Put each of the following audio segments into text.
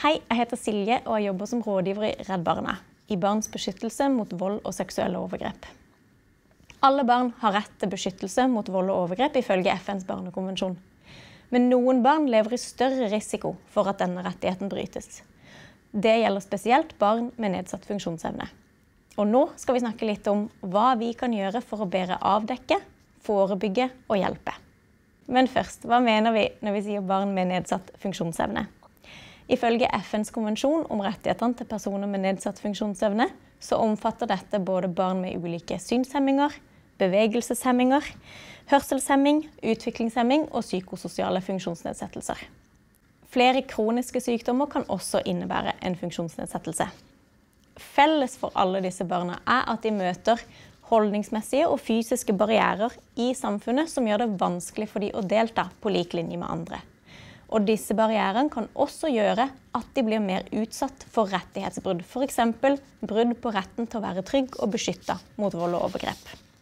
Hei, jeg heter Silje og jeg jobber som rådgiver i Redd Barna, i barns beskyttelse mot vold og seksuelle overgrep. Alle barn har rett til beskyttelse mot vold og overgrep ifølge FNs barnekonvensjon. Men noen barn lever i større risiko for at denne rettigheten brytes. Det gjelder spesielt barn med nedsatt funksjonsevne. Og nå skal vi snakke litt om hva vi kan gjøre for å bedre avdekke, forebygge og hjelpe. Men først, hva mener vi når vi sier barn med nedsatt funksjonsevne? Ifølge FNs konvensjon om rettighetene til personer med nedsatt funksjonsevne, så omfatter dette både barn med ulike synshemminger, bevegelseshemminger, hørselshemming, utviklingshemming og psykososiale funksjonsnedsettelser. Flere kroniske sykdommer kan også innebære en funksjonsnedsettelse. Felles for alle disse barna er at de møter holdningsmessige og fysiske barrierer i samfunnet som gjør det vanskelig for de å delta på lik linje med andre. Og disse barrierene kan også gjøre at de blir mer utsatt for rettighetsbrudd, for eksempel brudd på retten til å være trygg og beskyttet mot vold og overgrep.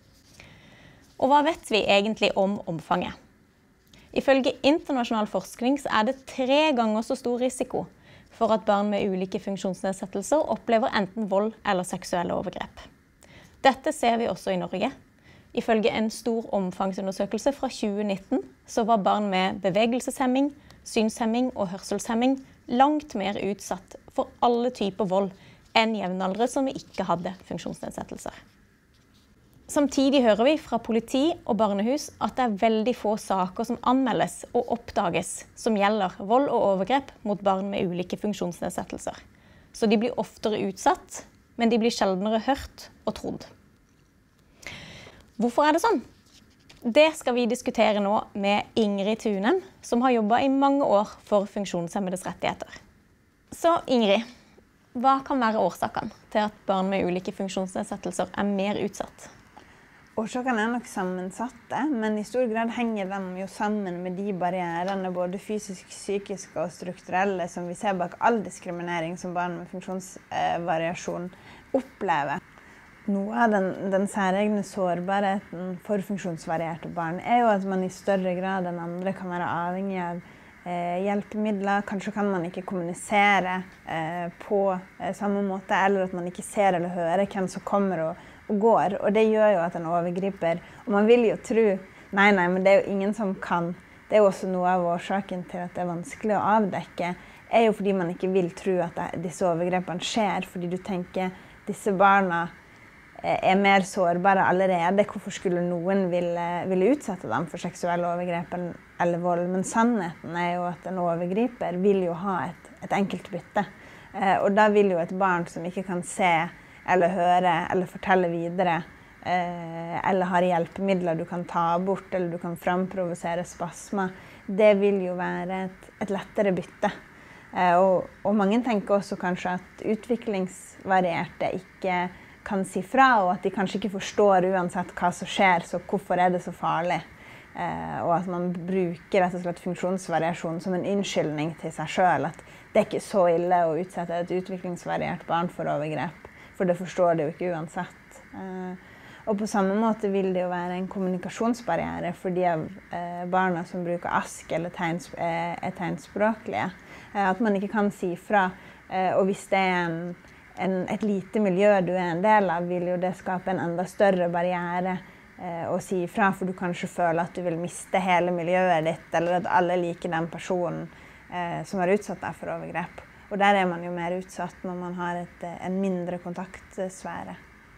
Og hva vet vi egentlig om omfanget? Ifølge internasjonal forskning så er det 3 ganger så stor risiko for at barn med ulike funksjonsnedsettelser opplever enten vold eller seksuelle overgrep. Dette ser vi også i Norge. Ifølge en stor omfangsundersøkelse fra 2019 så var barn med bevegelseshemming, synshemming og hørselshemming langt mer utsatt for alle typer vold enn jevnaldrende som ikke hadde funksjonsnedsettelser. Samtidig hører vi fra politi og barnehus at det er veldig få saker som anmeldes og oppdages som gjelder vold og overgrep mot barn med ulike funksjonsnedsettelser. Så de blir oftere utsatt, men de blir sjeldnere hørt og trodd. Hvorfor er det sånn? Det skal vi diskutere nå med Ingrid Tunem, som har jobbet i mange år for funksjonshemmedes rettigheter. Så Ingrid, hva kan være årsakene til at barn med ulike funksjonsnedsettelser er mer utsatt? Årsakene er nok sammensatte, men i stor grad henger de jo sammen med de barrierene, både fysisk, psykiske og strukturelle, som vi ser bak all diskriminering som barn med funksjonsvariasjon opplever. Noe av den særegne sårbarheten for funksjonsvarierte barn er jo at man i større grad enn andre kan være avhengig av hjelpemidler. Kanskje kan man ikke kommunisere på samme måte, eller at man ikke ser eller hører hvem som kommer og går. Og det gjør jo at en overgriper, og man vil jo tro, nei, men det er jo ingen som kan. Det er jo også noe av årsaken til at det er vanskelig å avdekke, er jo fordi man ikke vil tro at disse overgrepene skjer, fordi du tenker disse barna er mer sårbare allerede. Hvorfor skulle noen ville utsette dem for seksuelle overgrep eller vold? Men sannheten er jo at en overgriper vil jo ha et enkelt bytte. Og da vil jo et barn som ikke kan se eller høre eller fortelle videre, eller har hjelpemidler du kan ta bort eller du kan framprovosere spasmer, det vil jo være et lettere bytte. Og mange tenker også kanskje at utviklingsvarierte ikke kan si fra, og at de kanskje ikke forstår uansett hva som skjer, så hvorfor er det så farlig? Og at man bruker rett og slett funksjonsvariasjon som en unnskyldning til seg selv, at det er ikke så ille å utsette et utviklingsvariert barn for overgrep, for det forstår det jo ikke uansett. Og på samme måte vil det jo være en kommunikasjonsbarriere for de av barna som bruker ASK eller er tegnspråklige, at man ikke kan si fra, og hvis det er et lite miljø du er en del av, vil jo det skape en enda større barriere å si ifra, for du kanskje føler at du vil miste hele miljøet ditt, eller at alle liker den personen som har utsatt deg for overgrep. Og der er man jo mer utsatt når man har en mindre kontaktsfære.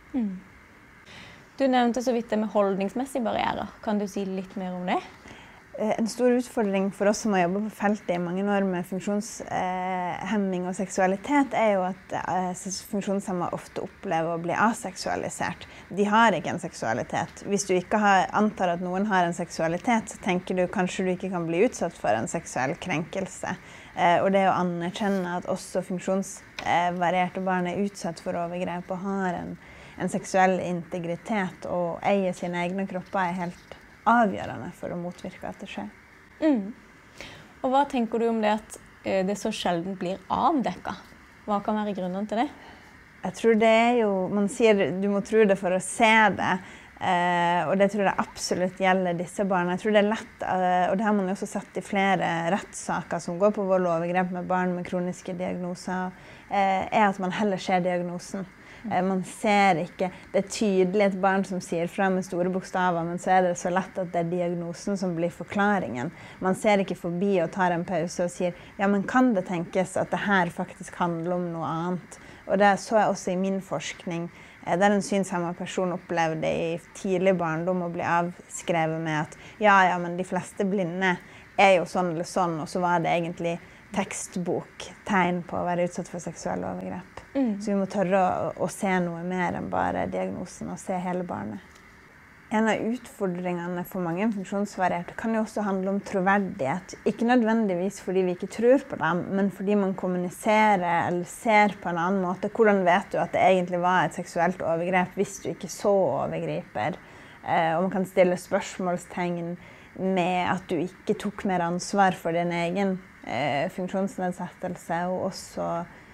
Du nevnte så vidt det med holdningsmessige barrierer. Kan du si litt mer om det? En stor utfordring for oss som har jobbet på feltet i mange år med funksjonshemming og seksualitet, er jo at funksjonshemmede ofte opplever å bli aseksualisert. De har ikke en seksualitet. Hvis du ikke antar at noen har en seksualitet, så tenker du kanskje du ikke kan bli utsatt for en seksuell krenkelse. Og det å anerkjenne at også funksjonsvarierte barn er utsatt for overgrep og har en seksuell integritet og eier sine egne kropper, er helt avgjørende for å motvirke at det skjer. Og hva tenker du om det at det så sjelden blir avdekket? Hva kan være grunnen til det? Jeg tror det er jo, man sier du må tro det for å se det, Og det tror jeg absolutt gjelder disse barna. Jeg tror det lett, og det har man jo også sett i flere rettssaker som går på vold og overgrep med barn med kroniske diagnoser, at man heller ser diagnosen. Man ser ikke, det tydelig et barn som sier fra med store bokstaver, men så det så lett at det diagnosen som blir forklaringen. Man ser ikke forbi og tar en pause og sier, ja, men kan det tenkes at det her faktisk handler om noe annet? Og det så jeg også i min forskning, der en synshemmet person opplevde i tidlig barndom å bli avskrevet med at ja, men de fleste blinde jo sånn eller sånn, og så var det egentlig tekstbok, tegn på å være utsatt for seksuelle overgrep. Så vi må tørre å se noe mer enn bare diagnosen, og se hele barnet. En av utfordringene for mange funksjonsvarierte kan jo også handle om troverdighet. Ikke nødvendigvis fordi vi ikke tror på dem, men fordi man kommuniserer eller ser på en annen måte. Hvordan vet du at det egentlig var et seksuelt overgrep hvis du ikke så overgriper? Og man kan stille spørsmålstegn med at du ikke tok mer ansvar for din egen funksjonsnedsettelse, og også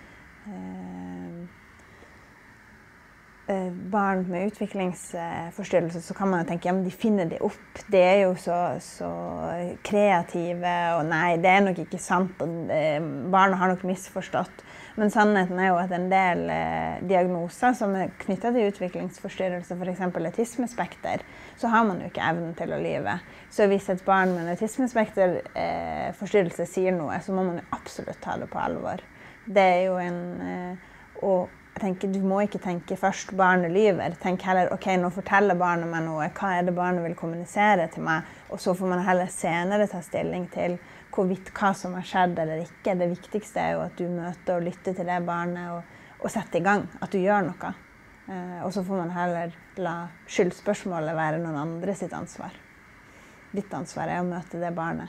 barn med utviklingsforstyrrelse, så kan man jo tenke, ja, men de finner det opp. De jo så kreative, og nei, det nok ikke sant, og barna har nok misforstått. Men sannheten jo at en del diagnoser som knyttet til utviklingsforstyrrelse, for eksempel autismespekter, så har man jo ikke evnen til å lyve. Så hvis et barn med en autismespekterforstyrrelse sier noe, så må man jo absolutt ta det på alvor. Det jo og jeg tenker, du må ikke tenke først barnet lyver. Tenk heller, ok, nå forteller barnet meg noe, hva det barnet vil kommunisere til meg, og så får man heller senere ta stilling til hva som har skjedd eller ikke. Det viktigste jo at du møter og lytter til det barnet og setter i gang, at du gjør noe. Og så får man heller la skyldspørsmålet være noen andre sitt ansvar. Ditt ansvar å møte det barnet.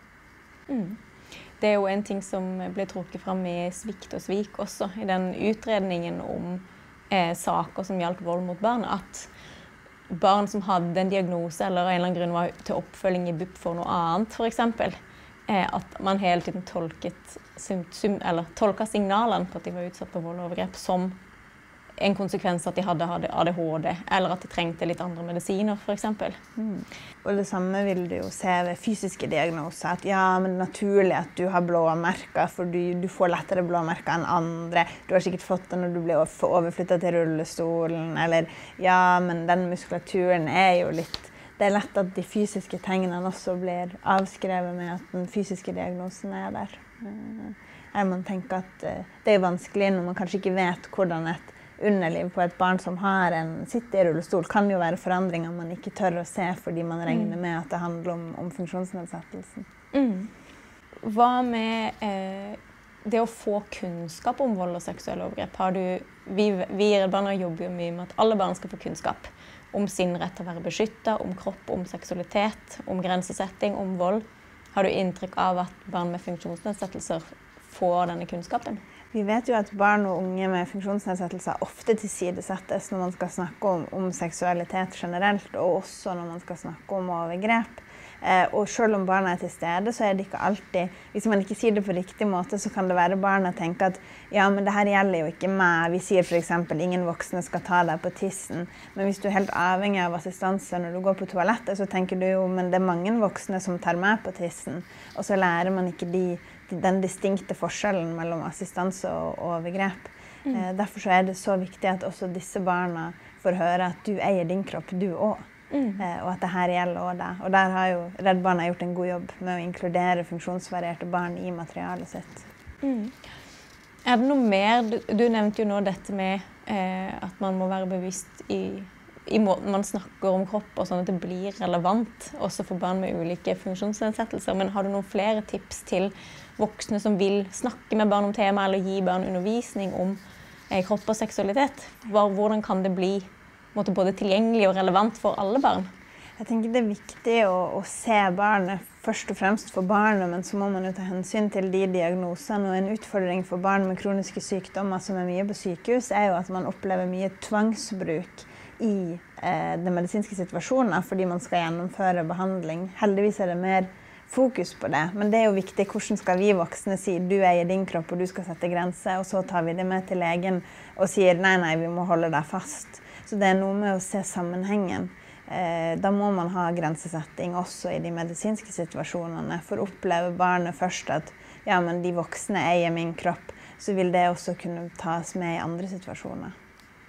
Det jo en ting som ble trukket frem i Svikt og svik også, i den utredningen om saker som gjaldt vold mot barn, at barn som hadde en diagnose eller en eller annen grunn var til oppfølging i BUP for noe annet, for eksempel, at man hele tiden tolket signalene på at de var utsatt for vold og overgrep som en konsekvens at de hadde ADHD, eller at de trengte litt andre medisiner, for eksempel. Og det samme vil du jo se ved fysiske diagnoser, at ja, men det naturlig at du har blåmerker, for du får lettere blåmerker enn andre. Du har sikkert fått det når du blir overflyttet til rullestolen, eller ja, men den muskulaturen jo litt. Det lett at de fysiske tegnene også blir avskrevet med at den fysiske diagnosen der. Her må man tenke at det vanskelig når man kanskje ikke vet hvordan et underliv på et barn som sitter i rullestol, kan jo være forandringer man ikke tør å se fordi man regner med at det handler om funksjonsnedsettelsen. Hva med det å få kunnskap om vold og seksuelle overgrep? Vi i Redd Barna jobber jo mye med at alle barn skal få kunnskap om sin rett til å være beskyttet, om kropp, om seksualitet, om grensesetting, om vold. Har du inntrykk av at barn med funksjonsnedsettelser får denne kunnskapen? Vi vet jo at barn og unge med funksjonsnedsettelser ofte tilsidesettes når man skal snakke om seksualitet generelt, og også når man skal snakke om overgrep. Og selv om barna til stede, så det ikke alltid, hvis man ikke sier det på riktig måte, så kan det være barna tenke at ja, men det her gjelder jo ikke meg. Vi sier for eksempel ingen voksne skal ta deg på tissen. Men hvis du helt avhengig av assistanse når du går på toalettet, så tenker du jo, men det mange voksne som tar meg på tissen. Og så lærer man ikke den distinkte forskjellen mellom assistanse og overgrep. Derfor så det så viktig at også disse barna får høre at du eier din kropp, du også. Og at det her gjelder også deg. Og der har jo Redd Barna gjort en god jobb med å inkludere funksjonsvarierte barn i materialet sitt. Det noe mer? Du nevnte jo nå dette med at man må være bevisst i måten man snakker om kropp, og sånn at det blir relevant, også for barn med ulike funksjonsnedsettelser. Men har du noen flere tips til voksne som vil snakke med barn om temaet, eller gi barn undervisning om kropp og seksualitet? Hvordan kan det bli både tilgjengelig og relevant for alle barn? Jeg tenker det viktig å se barnet først og fremst for barnet, men så må man jo ta hensyn til de diagnosene. Og en utfordring for barn med kroniske sykdommer som mye på sykehus, jo at man opplever mye tvangsbruk i den medisinske situasjonen, fordi man skal gjennomføre behandling. Heldigvis det mer fokus på det, men det jo viktig. Hvordan skal vi voksne si du eier din kropp og du skal sette grenser, og så tar vi det med til legen og sier nei, vi må holde deg fast. Så det noe med å se sammenhengen. Da må man ha grensesetting også i de medisinske situasjonene. For opplever barnet først at ja, men de voksne eier min kropp, så vil det også kunne tas med i andre situasjoner.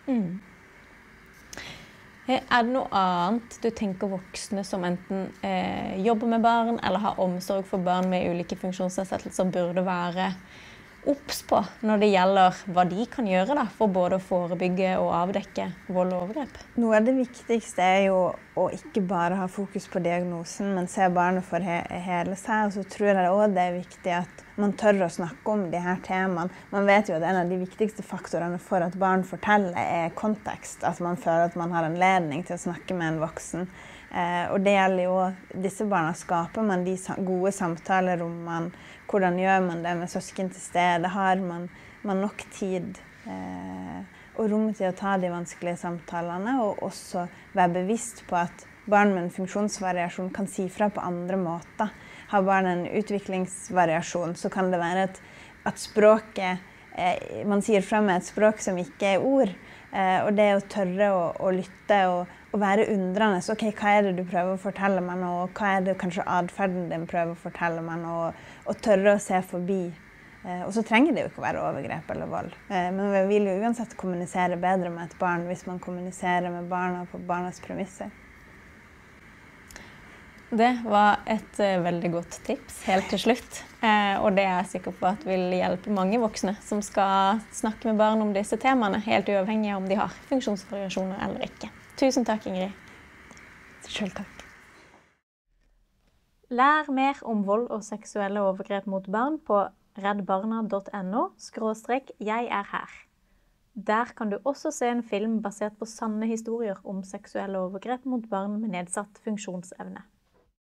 Er det noe annet du tenker voksne som enten jobber med barn eller har omsorg for barn med ulike funksjonsnedsettelser burde være obs på når det gjelder hva de kan gjøre da, for både å forebygge og avdekke vold og overgrep? Noe av det viktigste er jo å ikke bare ha fokus på diagnosen, men se barnet for hele seg. Og så tror jeg også det er viktig at man tør å snakke om de her temaene. Man vet jo at en av de viktigste faktorene for at barn forteller er kontekst. At man føler at man har anledning til å snakke med en voksen. Og det gjelder jo disse barna. Skaper man de gode samtalerommene? Hvordan gjør man det med søsken til stede? Har man nok tid og rom til å ta de vanskelige samtalene? Og også være bevisst på at barn med en funksjonsvariasjon kan si fra på andre måter. Har barn en utviklingsvariasjon, så kan det være at språket, man sier fra med et språk som ikke er ord. Og det å tørre å lytte og være undrende. Ok, hva er det du prøver å fortelle meg nå? Og hva er det kanskje adferden din prøver å fortelle meg nå? Og tørre å se forbi. Og så trenger det jo ikke å være overgrep eller vold. Men vi vil jo uansett kommunisere bedre med et barn hvis man kommuniserer med barna på barnas premisser. Det var et veldig godt tips helt til slutt. Og det er jeg sikker på at vil hjelpe mange voksne som skal snakke med barn om disse temaene, helt uavhengig av om de har funksjonsvariasjoner eller ikke. Tusen takk, Ingrid. Selv takk. Lær mer om vold og seksuelle overgrep mot barn på reddbarna.no/jeg er her. Der kan du også se en film basert på sanne historier om seksuelle overgrep mot barn med nedsatt funksjonsevne.